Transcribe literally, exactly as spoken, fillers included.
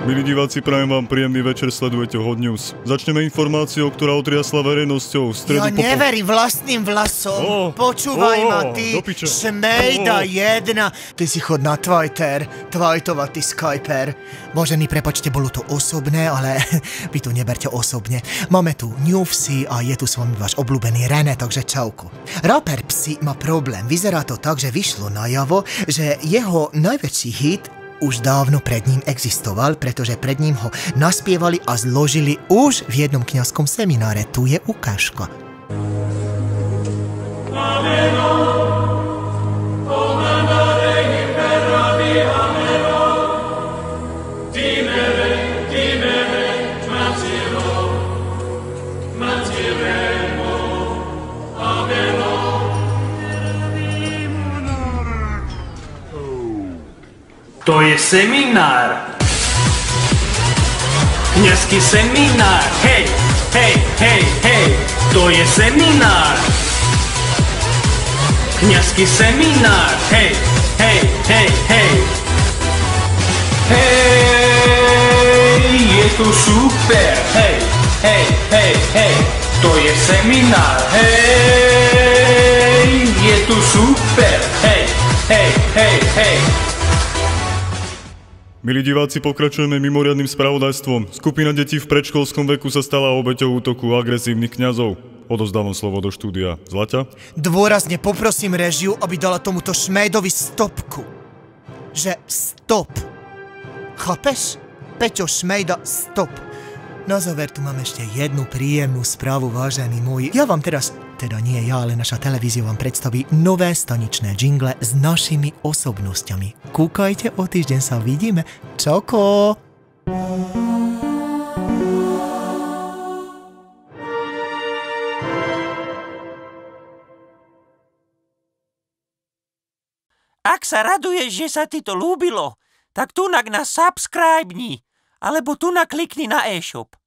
Milí diváci, prajem vám príjemný večer, sledujete Hot News. Začneme informáciou, ktorá otriasla verejnosťou v stredu Ja popo... neverím vlastným vlasom. Oh, Počúvaj oh, ma, ty do piče. šmejda Oh. jedna. Ty si chod na Twitter, twajtovatý Skyper. Vážení, prepačte, bolo to osobné, ale vy to neberte osobne. Máme tu Newsy a je tu s vami váš obľúbený René, takže čauko. Rapper Psy má problém. Vyzerá to tak, že vyšlo najavo, že jeho najväčší hit už dávno pred ním existoval, pretože pred ním ho naspievali a zložili už v jednom kňazskom semináre. Tu je ukážka. To je seminár. Kňazský seminár. Hej, hej, hej, hej. To je seminár. Kňazský seminár. Hej, hej, hej, hej. Hej, je to super. Hej, hej, hej, hej. To je seminár. Hej, je to super. Hej, hej, hej, hej. Milí diváci, pokračujeme mimoriadnym spravodajstvom. Skupina detí v predškolskom veku sa stala obeťou útoku agresívnych kňazov. Odozdávam slovo do štúdia. Zlaťa? Dôrazne poprosím režiu, aby dala tomuto šmejdovi stopku. Že stop. Chápeš? Peťo Šmejda, stop. Na záver tu mám ešte jednu príjemnú správu, vážení moji. Ja vám teraz, teda nie ja, ale naša televízia vám predstaví nové staničné jingle s našimi osobnosťami. Kúkajte, o týždeň sa vidíme. Čoko! Ak sa raduješ, že sa ti to ľúbilo, tak tunak na subscribe-ni, alebo tunak klikni na e-shop.